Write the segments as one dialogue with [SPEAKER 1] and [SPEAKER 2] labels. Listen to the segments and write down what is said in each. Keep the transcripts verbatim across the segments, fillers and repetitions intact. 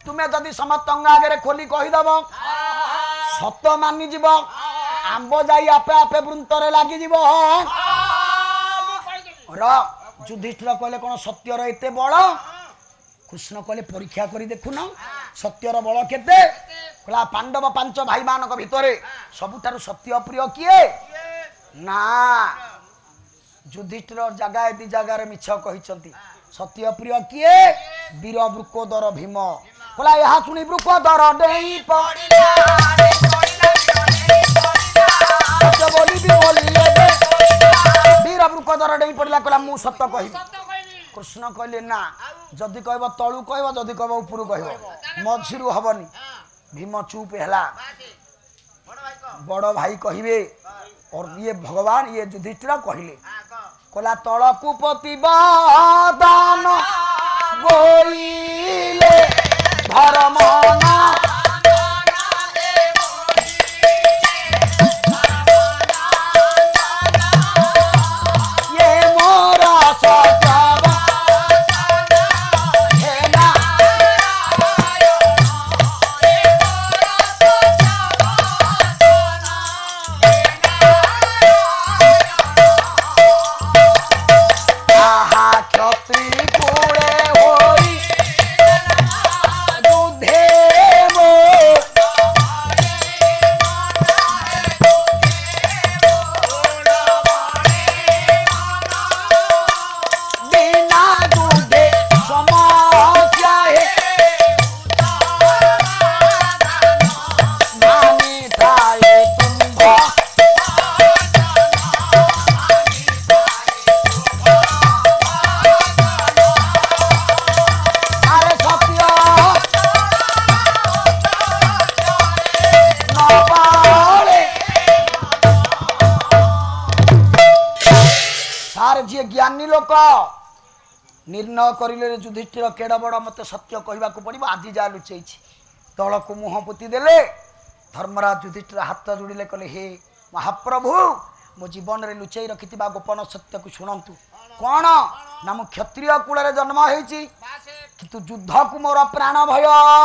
[SPEAKER 1] तुम्हें जदि समस्त आगे खोली कहीदेव सत मानिज आंब जाई आपे आपे वृंतर लगिज युधिष्ठिर कहले कौन सत्यर एते बल कृष्ण कहले परीक्षा करी देखुन सत्यर बल केते कहला पांडव पांच भाई मानक भितरे सबुठारु सत्य प्रिय किए ना युधिष्ठिर जगह दी जगार मिछ कहिसंती सत्य प्रिय किए वीर वृकोदर भीम कहला यहा सुनी वृकोदर डेई पड़िला सत्य बोली भी बोली वीर वृकोदर डेई पड़िला कहला मु सत्य कहि कृष्ण कहले ना जदि कहब तळु कहब जदि कहब उपरु कहब मझिरु हबनी भीम चुप हैला बड़ भाई कहिबे और ये भगवान ये युधिष्ठिर कहले कहला तळकु प्रतिबादान गोइले धर्मना ज्ञानी लोक निर्णय करिले युधिष्ठिर केड़ बड़ मत सत्य कहवा पड़ो आज जहाँ लुचई तल को मुह पोति देले धर्मराज युधिष्ठिर हाथ जोड़िले कहले हे महाप्रभु मो जीवन में लुचई रखि गोपन सत्य को शुणु कौन ना मु क्षत्रिय कूल जन्म होती किंतु युद्ध को मोर प्राण भय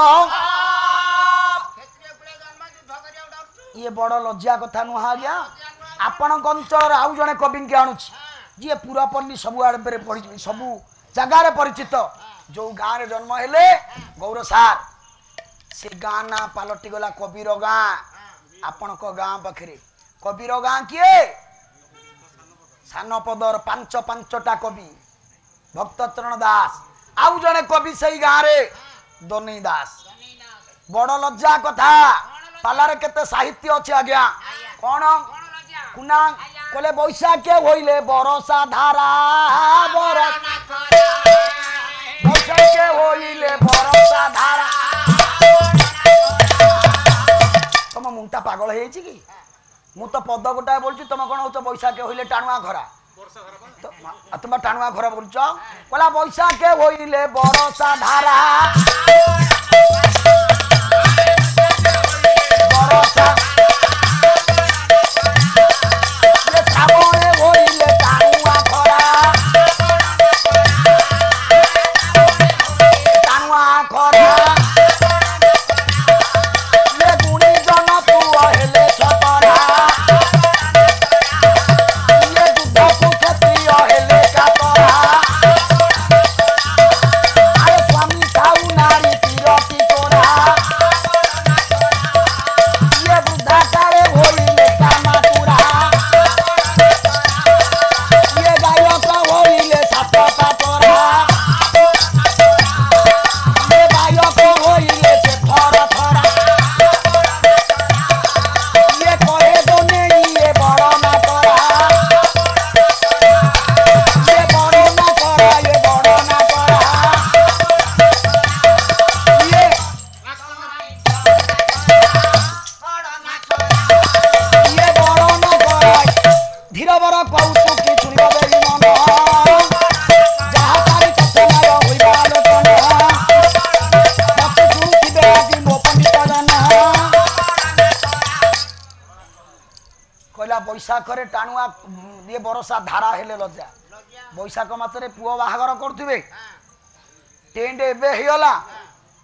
[SPEAKER 1] ये बड़ लज्जा कथा नुह आज्ञा आपण अंचल आउ जड़े कवि के आणुची जी पूरापल्ली सब आड़े पढ़ी सबू जगार परिचित जो गाँव में जन्म हेले गौर सार से गाँ ना पलटि गला कबीर गाँ आपण गाँ पाखे कबीर गाँ किए सानपदर पांच पांचटा कवि भक्तचरण दास आउ जड़े कवि से गाँव रे दनई दास बड़ लज्जा कथा पालारे केते साहित्य अच्छे आज्ञा कौन कुना कोले बैशाख होइले बरसा धारा बैशाख होइले बरसा धारा तुम मुंटा पागल है कि मु तो पद गोटाए बोलছি तुम कौन हो बैशाख होइले टाणुआ घरा तुम टाणुआ घर बोलछ कोला बैशाख होइले बरसा धारा बरसा बैशाख टाणुआ ये बरसा धारा हेले लज्जा बैशाख मासरे पुओ बाहागर करथिबे टेंट एबे हेला तो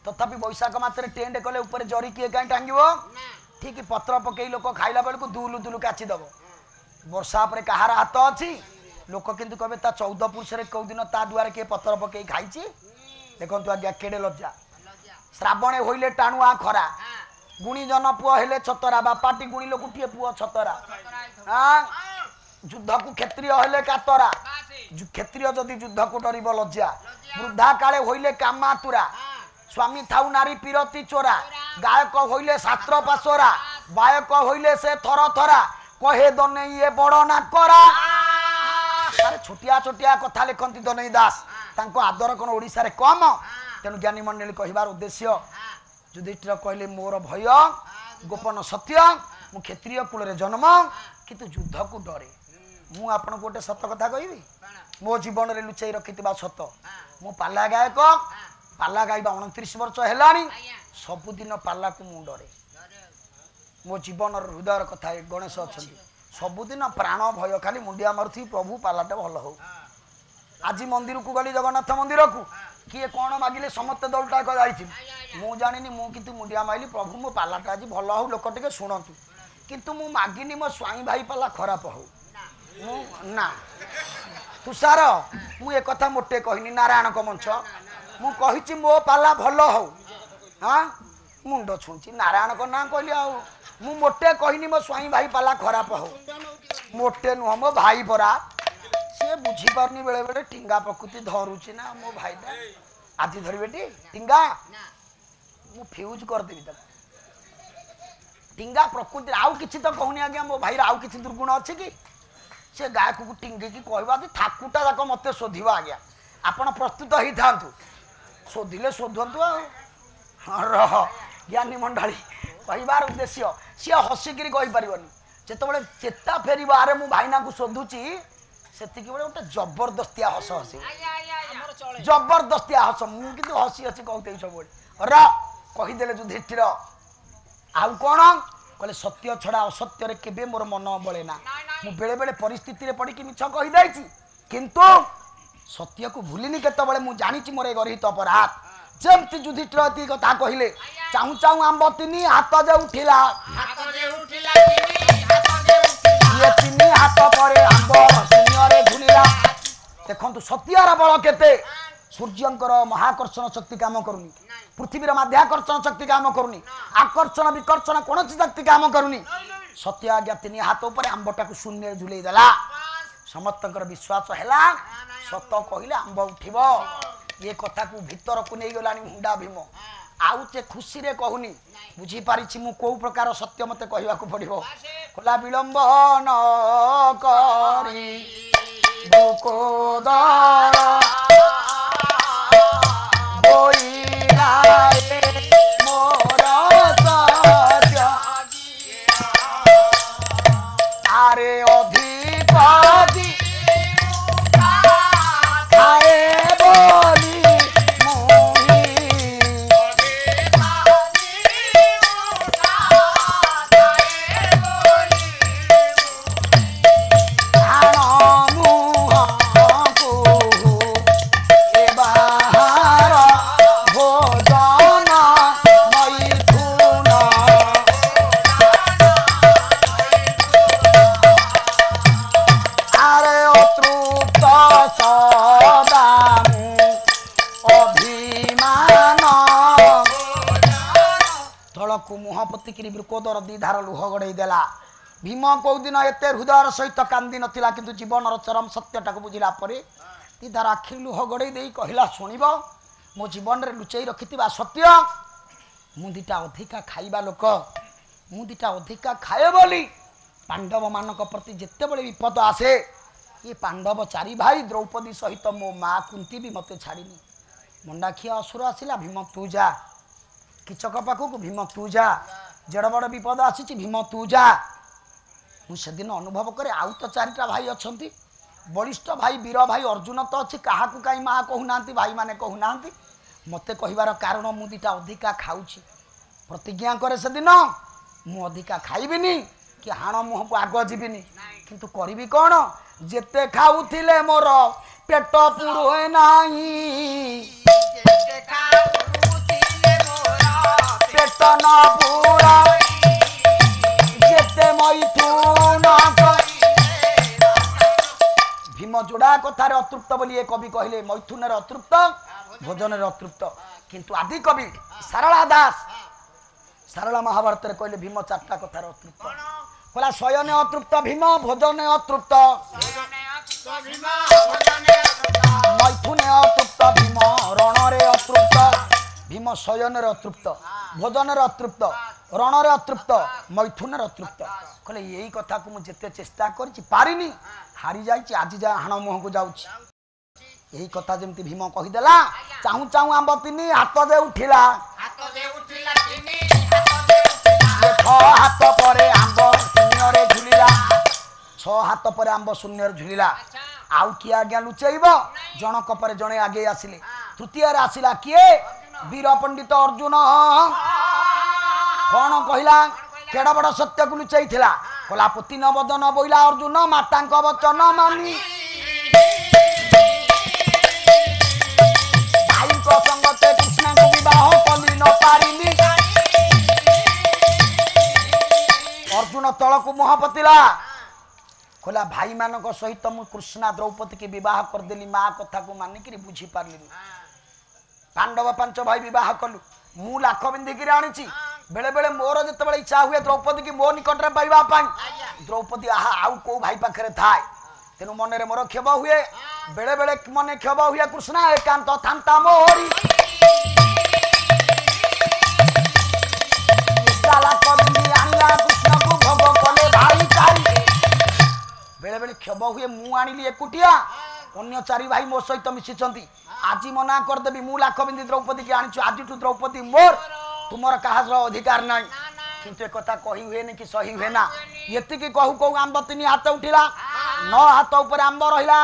[SPEAKER 1] तथापि वैशाख मासरे टेंट कले ऊपर जरी किए कहीं टांगिब ठीक पत्र पकई लोक खाइला बेलू दुलु दुलु काचिदब वर्षा पर कहार हाथ अच्छी लोक किंतु कहे ता चौदह पुरुष कौ दिन ता दुआरे किए पत्र पकई खाई देखु आज्ञा केड़े लज्जा श्रावणे होइले टाणुआ खरा गुणी जन पुओ हेले छतरा बापाटी गुणी लोकुटिए पुओ छतरा हाँ युद्ध को क्षेत्रीय हेले कातरा क्षेत्रीय जदि युद्ध को डर लज्जा वृद्धा काले होइले कामातुरा स्वामी थाउ नारी पीरती चोरा गायक होइले शास्त्र पासोरा बायक होइले से थर थरा कहे दने ये बड़ ना करा अरे छोटिया छोटिया कथा लिखती दनई दास तांको आदर कौन ओडिशा रे कम तेणु ज्ञानी मंडली कहबार उद्देश्य युधिष्ठिर कहले मोर भय गोपन सत्य मु क्षेत्रीय कुल रे जन्म किंतु युद्ध को डरे मु आपन गोटे सत कथा कहबी मो जीवन रे लुचाई रखितिबा सत मु पाला गायक पाला गाइबा उनतीस वर्ष हेलानी सबुदिन पाला को मु डरे मो जीवन हृदय कथा गणेश अच्छा सबुदिन प्राण भय खाली मुंडिया मारुथी प्रभु पालाटे भल हो आज मंदिर को गली जगन्नाथ मंदिर को किए कौन मागिले समस्त दलटा जाइथि मु जानिनी मु किंतु मुंडिया माइली प्रभु मो पालाटा आज भल हो लोक टिके सुनतु किंतु मु मागिनी मो स्वाई भाई पाला खराब हो मु ना तुषार मु ए कथा मोटे कहनी नारायण को मंच मु कहिछि मो पाला भल हो हाँ मुंड छुंची नारायण को ना कहली आ मु मोटे कहनी मो स्वाई भाई पाला खराब हो मोटे नुह मो भाई परा सी बुझी पारनी बेले बेले टिंगा प्रकृति धरुची ना मो भाई आज धरबे टी टिंगा मु फ्यूज कर देबी तक टिंगा प्रकृति आउ किछि तो कहनी आज्ञा मो भाई आउ किछि दुर्गुण अछि कि से गायक को टिंगे की कहबा कि ठाकुटा जाक मते शोधिबा आज्ञा आपण प्रस्तुत होई थांतु शोधिले शोधंतु आ रह ज्ञानी मंडली कहबार उद्देश्य सी हसिकी कहीपर जिते चेता फेर आरे मु भाईना को शोधुची से गोटे जबरदस्तिया हस हसी जबरदस्तिया हस मु कि हसी हसी कहते सब र कहीदे युधिष्ठिर आउ कौन कहले सत्य छड़ा असत्य केबे मोर मन बले ना मु बेले बेले परिस्थिति रे पड़ी कि मिछ कही दाइची किंतु सत्य को भूलिनी केतबेले मु जानिची मोर गरित अपराध जमती युधिष्ठिर ती कथा कहिले चाहू चाहू आंब तिनी हाथ जे उठिला हाथ जे उठिला तिनी हाथ जे उठिला ये तिनी हाथ परे आंब शून्य धुनिला देखंतु सत्यार बल केते सूर्यंकर महाकर्षण शक्ति काम करूनी पृथ्वीर माध्याकर्षण शक्ति काम करूनी आकर्षण विकर्षण कोनोसी शक्ति काम करूनी सत्य आज्ञा तिनी हाथ ऊपर आंबटा को शून्य झुलेई देला समस्तकर विश्वास हैला सत कहिले आंब उठिबो ये कथा को भीतर को नहीं गलानी हुंडा भीम आउ से खुशी रे कहूनी बुझी पारिछि मु को प्रकार सत्य मते कहवा को पड़िबो कोला विलंब न करी दुको दर बोइलाए मोर सत्य आरे अधिक दी खाए बोली मुहपतिकी वृकोदर दीधार लुह गड़े देला भीम कौ दिन एत हृदय सहित कांदी नथिला किंतु जीवन चरम सत्यटा को बुझिला परे दीधार आखि लुह गड़े दे कहला शुणब मो जीवन रे लुचाई रखिथिबा सत्य मु दिटा अधिका खाइबा लोक मु दिटा अधिका खाए बोली पांडव मानक प्रति जेते बळे विपद आसे ये पांडव चारि भाई द्रौपदी सहित मो माँ कुंती भी मते छाड़ीनी मंडाखिया असुर आसिला भीम तू जा किचक पाखक भीम तू जा जड़ बड़ विपद आसी भीम तू जा मुझे दिन अनुभव करे आउ तो चारिटा भाई अच्छा बलिष्ठ भाई वीर भाई अर्जुन तो अच्छी क्या कहीं माँ कहूना भाई माने कहूना मत कहबार कारण मु दिटा अधिका खाऊची प्रतिज्ञा करे से दिन मु अधिका खाइबिनी कि हाण मुह को आग जीविनी किंतु करी कौन जेते खाऊथिले मोर पेट पुरोए नाही जेते खाऊथिले ହସ୍ତିନାପୁର ଯେତେ ମୈଥୁନ ଭୀମ ଯୋଡ଼ା କଥାରେ ଅତୃପ୍ତ ବୋଲି ଏ କବି କହିଲେ। ମୈଥୁନରେ ଅତୃପ୍ତ, ଭୋଜନରେ ଅତୃପ୍ତ। କିନ୍ତୁ ଆଦି କବି ସାରଳା ଦାସ ସାରଳା ମହାଭାରତରେ କହିଲେ ଭୀମ ଚାରିଟା କଥାରେ ଅତୃପ୍ତ। କହିଲା ଶୟନେ ଅତୃପ୍ତ ଭୀମ, ଭୋଜନେ ଅତୃପ୍ତ, ମୈଥୁନେ ଅତୃପ୍ତ ଭୀମ, ରଣରେ ଅତୃପ୍ତ। ଭୀମ ଶୟନରେ ଅତୃପ୍ତ, ଭୋଜନରେ ଅତୃପ୍ତ, ରଣରେ ଅତୃପ୍ତ, ମୈଥୁନରେ ଅତୃପ୍ତ। କହିଲେ ଏଇ କଥାକୁ ମୁଁ ଯେତେ ଚେଷ୍ଟା କରିଛି ପାରିନି, ହାରି ଯାଇଛି। ଆଜି ଯାହା ହାଣ ମୁହଁକୁ ଯାଉଛି। ଏହି କଥା ଯେମିତି ଭୀମ କହିଦେଲା, ଚାହୁଁ ଚାହୁଁ ଆମ୍ବ ତିନି ହାତ ଦେ ଉଠିଲା। ଛଅ ହାତ ପରେ ଆମ୍ବ ଶୂନ୍ୟରେ ଝୁଲିଲା। ଛଅ ହାତ ପରେ ଆମ୍ବ ଶୂନ୍ୟରେ ଝୁଲିଲା। ଆଉ କିଏ ଆଜ୍ଞା ଲୁଚେଇବ? ଜଣକ ପରେ ଜଣେ ଆଗେଇ ଆସିଲେ। ତୃତୀୟରେ ଆସିଲା କିଏ? ବୀର ପଣ୍ଡିତ ଅର୍ଜୁନ। କଣ କହିଲା? କେଡ ବଡ ସତ୍ୟକୁ ଲୁଚେଇଥିଲା। କହିଲା ପୋତି ନବଦନ ବୋଇଲା ଅର୍ଜୁନ, ମାତାଙ୍କ ବଚନ ମାନି ଭାଇଙ୍କ ସଙ୍ଗତେ କୃଷ୍ଣଙ୍କୁ ବିବାହ କଲି ନ ପାରିଲି। ଅର୍ଜୁନ ତଳକୁ ମୁହଁ ପୋତିଲା। କହିଲା ଭାଇମାନଙ୍କ ସହିତ ମୁଁ କୃଷ୍ଣା ଦ୍ରୌପଦୀକି ବିବାହ କରିଦେଲି, ମା କଥାକୁ ମାନିକିରି ବୁଝିପାରିଲିନି। ପାଣ୍ଡବ ପାଞ୍ଚ ଭାଇ ବିବାହ କଲୁ, ମୁଁ ଲାଖ ବିନ୍ଧିକିରି ଆଣିଛି। बेले बेले मोर जिते इच्छा हुए द्रौपदी की मो निकट में पाइबा द्रौपदी आहा आउ को भाई पाखे थाए तेणु मन में मोर क्षोभ हुए बेले बेले मन क्षोभ हुए कृष्णा एकांत थांता मोहरी कृष्ण को भोग कले भाई चारि बेले बेले क्षोभ हुए मु आनिली एकुटिया अन्य चारि भाई मो सहित मिशिचंती आज मना करदेवी मु लाख बिंदी द्रौपदी की आनी आज द्रौपदी मोर तुमर कहा अधिकार ना किंतु एक कथा कही हुए नहीं कि सही हुए ना ये कहू कहू आंब तीन हाथ उठिला नौ हाथ ऊपर आंब रहा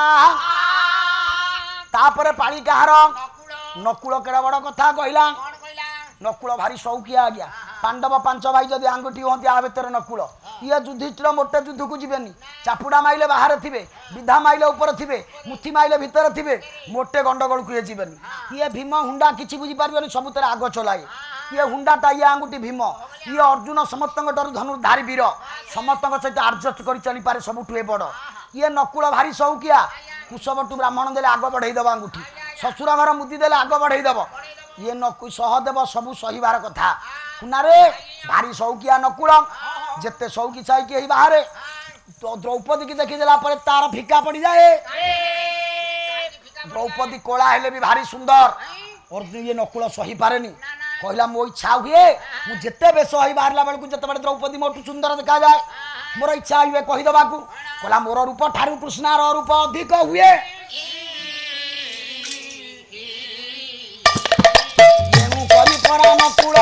[SPEAKER 1] तापर पाली कहार नकुल केड़ा बड़ कथा कहला नकुल भारी शौकिया आ गया पांडव पांच भाई जदि आंगुठी हंती आ भीतर नकुल ये युधिष्ठिर मोटे युद्ध को जीवेनी चापुड़ा माइले बाहर थे विधा माइले ऊपर थे मुठी माइले भितर थे मोटे गंडगोल को ये जीवेनी ये भीम हुंडा किसी बुझी पारे सबुत आग चलाए ये हुंडाटा ये आंगुठी भीम ये अर्जुन समस्त धनुर्धारी वीर समस्त सहित आडजस्ट कर चली पारे सबुठु बड़ ये नकुल भारी शौकिया कुशबटू ब्राह्मण देले आग बढ़ईदेव आंगुठी शशुर घर मुदी देले आग बढ़ईदेव ये नकु सहदेव सबू सहीबार कथा कुनारे भारी शौकिया नकुल जेते शौकी चाहिए बाहर तो द्रौपदी की देखीदेला तार फिका पड़ जाए द्रौपदी कोला हेले भी भारी सुंदर और ये नकुल सही पारे कहला मो इच्छा हुए मुझे जिते बेस हो बाहर बेलू जिते बड़े द्रौपदी मोटू सुंदर देखा जाए मोर इच्छा हुए कहीदेवा कहला मोर रूप ठारू कृष्णार रूप अधिक हुए नकुल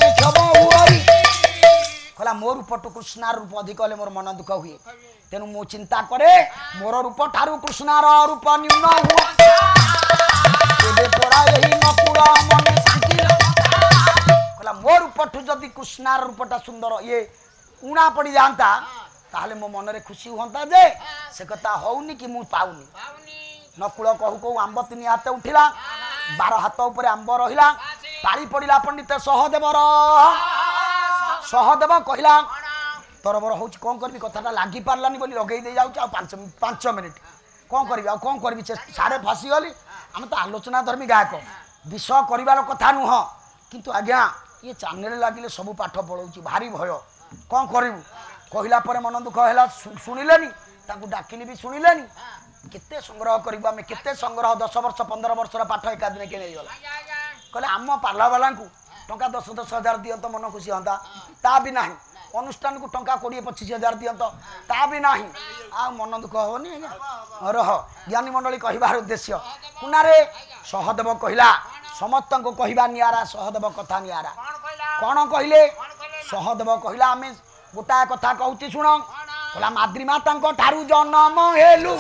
[SPEAKER 1] कहला मोर रूप टू कृष्णार रूप अधिक हेले मोर मन दुख हुए तेणु मु चिंता करे मोर रूप ठारू कृष्णार रूप न्यून हुए नकुल मन मोर रूपठू जदि कृष्णार रूपटा सुंदर ये उणा पड़ जाता ताहले मो मन रे खुशी होता जे से कथा होउनी कि मु पाउनी नकुल कहू कहू आंब तीन हाथ उठिला बार हाथ ऊपर आंब रहिला पाली पड़िला पंडित सहदेवर सहदेव कहला तोर मोर होउची कोन करबी कथाटा लागी पारलानी बोली लगेई दे जाउची आ पाँच पाँच मिनिट कोन करबी आ कोन करबी सारे फसी गली हम तो आलोचना धर्मी गायक विषय करिवार कथा नुह किंतु आज्ञा ये चैनल लगिले सब पाठ पढ़ाऊँ भारी भय कौन करूँ कहला मन दुख है शुणिले डाकिली भी शुणिले केते संग्रह करूँ आम केते संग्रह दस वर्ष पंद्रह वर्ष पाठ एका दिन के गला कहले आम पाला वाला टंका दस दस हजार दिंत मन खुशी हाँ ता भी ना अनुष्ठान को टंका कोड़े पचिश हजार दिंत ता भी ना आ मन दुख हेनी आज्ञा रह ज्ञानी मंडली कहबार उद्देश्य कुनारे सहदेव कहला समस्त को कहवा नियारा सहदेव कथा नियारा कौन कहले सहदेव कहला आम गोटाए कथा कहूँ शुण कहला माद्री माता ठारू जन्म हेलु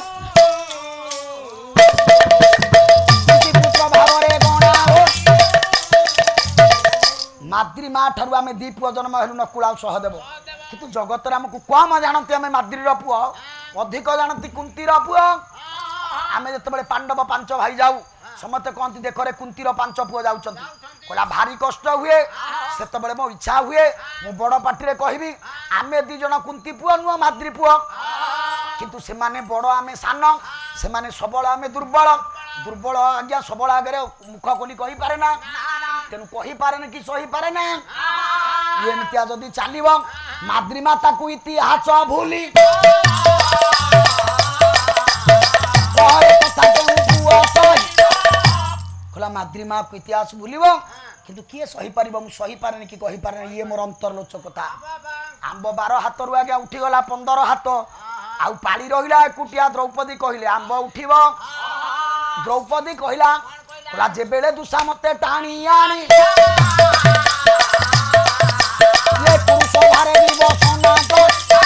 [SPEAKER 1] माद्री माँ ठारू आम दी पुआ जन्म हेलु नकुल सहदेव किंतु जगत आमको कम जानती आम माद्रीर पुआ अधिक जानती कुंतीर पुआ आम जो पांडव पांच भाई जाऊ समस्ते कहती देखरे कुंतीर पांच पुआ जाऊँ कहला भारी कष्ट हुए सेतबेले मो इच्छा हुए मु बड़ पार्टी कहबी आमे दी जन कुंती पुआ नुह माद्री पुआ किंतु से माने बड़ आमे सान से माने सबल आमे दुर्बल दुर्बल आज्ञा सबल आगे मुख खोली कहि पारे ना तेनु कहि पारे ना कि सही पारे ना ये एमतिया जदी चलिबो माद्री माता को इतिहास भूली कहे कथा के पुआ सही खोला माद्री माँ को इतिहास भूलिबो किंतु किए सही पारिबो मु सही पारे कि कहि पारे ये मोर अंतरलोचक कथा आंब बारह हाथ रु आगे उठी गला पंद्रह हाथ आउ पाली रहिला एकुटिया द्रौपदी कहिले आंब उठिबो द्रौपदी कहिला कोला जे बेले दुसा मते टाणी आनी ये पुरुष भारे विवसना तो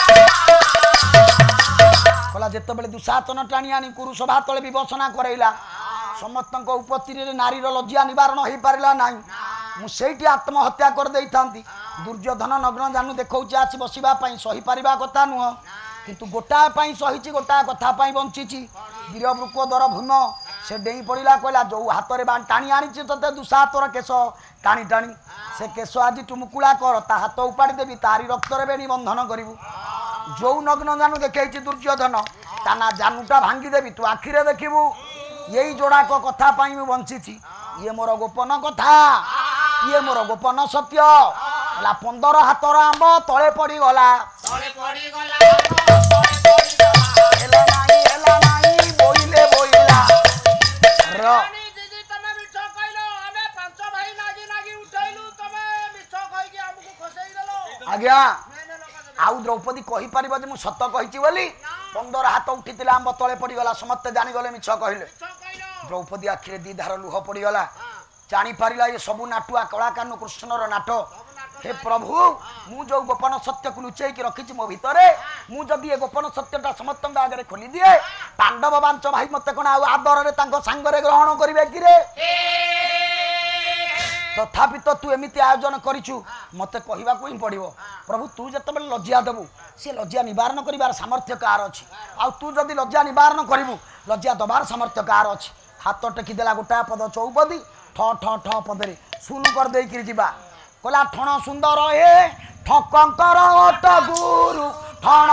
[SPEAKER 1] कोला जेते बेले दुसातन टाणी आनी पुरुष भातले विवसना करैला समस्तक उपस्थिति नारीर लज्जा निवारण हो पारा ना मुझे आत्महत्या कर दे था दुर्योधन नग्न जानू देखा आसी बसवा सही पार कथा नुह किंतु गोटाए सही गोटाए कथा बंची वीरवृक दर भीम से डेई पड़ा कहला जो हाथ में टाणी आनी ते दुसातर केश टाणी टाणी से केश आज टुमुकुला कर ता हाथ उपाड़ी देवी तारी रक्त बेणी बंधन करू जो नग्न जानू देखे दुर्योधन ता ना जानूटा भांगीदेवी तू आखिरे देखू यही जोड़ाक कथा बंची ये मोर गोपन कथा ये मोर गोपन सत्य पंदर हाथर आंब तले पड़गला बोइले बोइला आज्ञा आउ द्रौपदी कही पार जे सत कही बोली पंदर हाथ उठी आंब तले पड़गला समस्ते जानीगले मिछ कहले द्रौपदी आखिरे दी धार लुह पड़गला जानी पारिला ये सबू नाटुआ कलाकार कृष्णर नाट हे प्रभु मु जो गोपन सत्य को लुचेक रखी मो भितर मुझे ये गोपन सत्यटा समस्त आगे खोली दिए पांडव बांच भाई मत कौन आदर सांगरे ग्रहण करेंगे कि तथापि तो तू एमती आयोजन करिछु मते कहवा को ही पड़ो प्रभु तू जत लज्जा देबू सी लज्जा निवारण कर सामर्थ्य कार अच्छी आ तू जदि लज्जा निवारण करू लज्जा दबार सामर्थ्य कार अच्छी हाथ टेकिदेला गोटाए पद चौपदी ठ ठ ठ पदरे सुन कर देकिरी जिबा कहला ठण सुंदर हे ठकंकर ओट गुरु ठण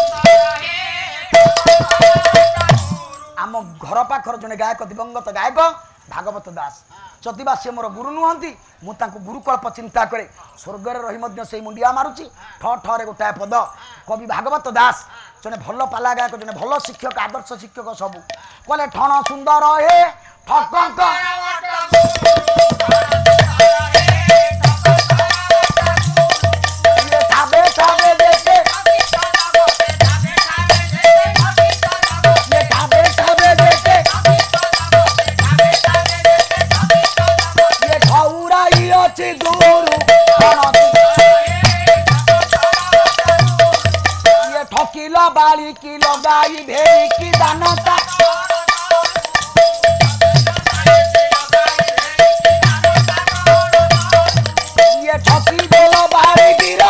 [SPEAKER 1] आम घर पाखर जने गायक दिवंगत गायक भागवत दास जदिबा से मोर गुरु नुहंती मु तांको गुरुकल्प चिंता करे स्वर्ग रे रही मध्य से मुंडिया मारुची ठ ठ रे गोटाए पद कवि भागवत दास जने भल पाला गायक जने भल शिक्षक आदर्श शिक्षक सबू कहले ठण सुंदर हे ठकंकर बाली की लगाई भेड़ी की दानता ये ठकी देलो बारी गिरो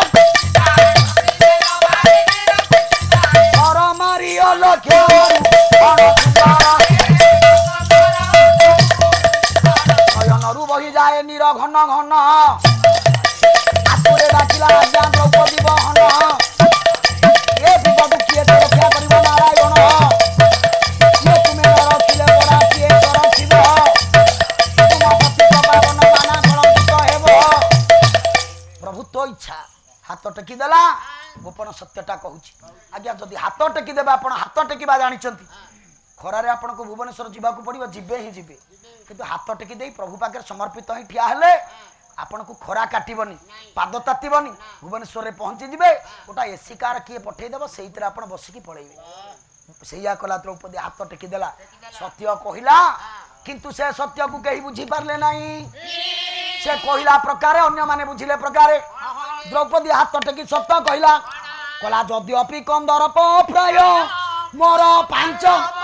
[SPEAKER 1] और मारियो लखे नयनरू बही जाए नीर घन घन आतुरे डाकिला आज्ञा द्रौपदी बहन रक्षा कर नारायण ये तुम्हें रखिले बड़ा किए रखिब तुम पति पावन माना कलंकित हेब प्रभु तो इच्छा हाथ टेकी देला गोपन सत्यटा कहूची आज्ञा जदि हाथ टेकी देबे आपण हाथ टेकिबा जानिचंती खरारे आपण को भुवनेश्वर जीवाकू पड़िबो जिबे ही जिबे किंतु हाथ टेकी देई प्रभु पाखे समर्पित ही ठिया हेले आपण को खरा काटबनी पाद तातीबनी भुवनेश्वर रे पहुंची जिबे गोटा एसी कार किए पठे देबो सेहितरे आपण बसिकी पळेबे सेया कला द्रौपदी हाथ टेकी देला सत्य कहिला किंतु से सत्य को कहीं बुझी पारले नहीं से कहिला प्रकार अन्य माने बुझिले प्रकार द्रौपदी हाथ टेकी सत्य कहिला कला जद्यपि कंदर प्राय मोर पांच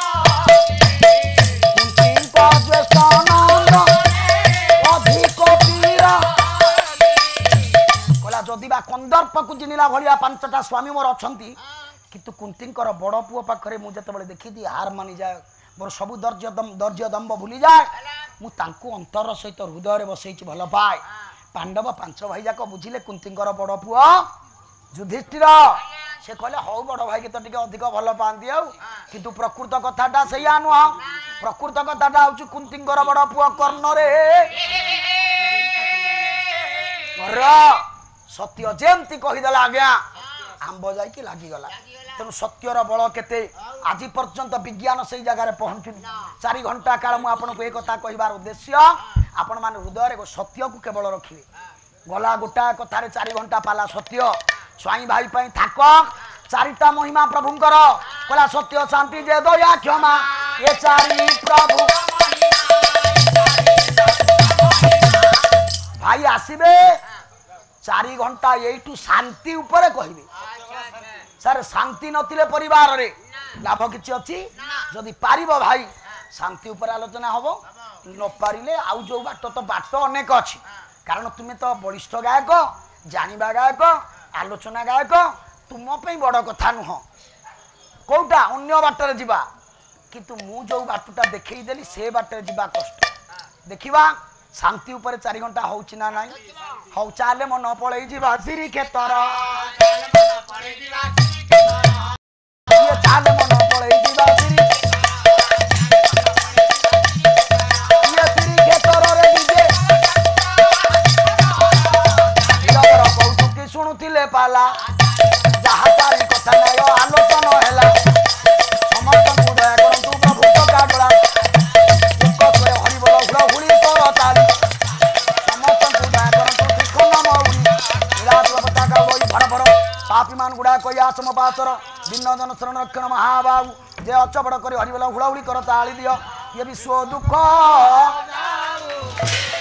[SPEAKER 1] जदि कंदर्प को जिनिला भाया पांचटा स्वामी मोर अच्छा किंतु कुंतींकर बड़ पुओ पाखे मुझे देखी दी हार मानी जाए मोर सबू दर्ज दर्ज दम्ब भूली जाए मुझे अंतर सहित हृदय बसई भल पाए पांडव पांच भाई जाक बुझिले कुंतींकर बड़ पुआ युधिष्ठिर से कहले हौ बड़ भाई के तो टिके अधिक भल पाती आउ किंतु प्रकृत कथाटा सैया नुह प्रकृत कथाटा हूँ कुंतींकर बड़ पुआ कर्ण रे सत्य जेमती कहीदेला आज्ञा आंब जाइए लगिगला तेणु सत्यर बल केते आज पर्यंत विज्ञान से जगार पहुंचुनी चार घंटा काल मुझे आपको एक कथा कहबार उद्देश्य आपण मान हृदय सत्य को केवल रखिए गला गोटा कथार चार घंटा पाला सत्य स्वाई भाई पाई थाक चारिटा महिमा प्रभुंकर कहला सत्य शांति जे दया क्षमा ये चारि प्रभु भाई आसबे चारि घंटा यू शांति उपरे कहबे सर शांति नथिले परिवार रे लाभ किछि अछि जदि पारिबो भाई शांति उपर आलोचना हबो न पारिले आउ जो बाट तो बाट अनेक अछि कारण तुमे तो वरिष्ठ गायक जानिबा गायक आलोचना गायक तुम पे बड़ कथा नुह कोटा अन्य बाटर जीवा किंतु मु जो बाटटा देखई देली से बाटर जीवा कष्ट देखिबा शांति ऊपर चार घंटा होउछि ना नाही हौ चाले मन पळई जीवा सिरी खेतर ये चाले मन पळई जीवा सिरी ये सिरी खेतर रे दिजे इरा कौतुक की सुनुथिले पाला जहा तारी कथा नाय आलोचना हैला समस्त को दया करंतु प्रभु तो काडला एक तो हरि बोल हुला हुली कर ताली समस्त को दया करंतु देखो नाम हुली विराट पता का कोई भर भर पापी मान गुडा कोई आसम पातर दिन जन शरण रक्षण महाबाबू जे अचबड़ कर हरि बोल हुला हुली कर ताली दियो ये विश्व दुख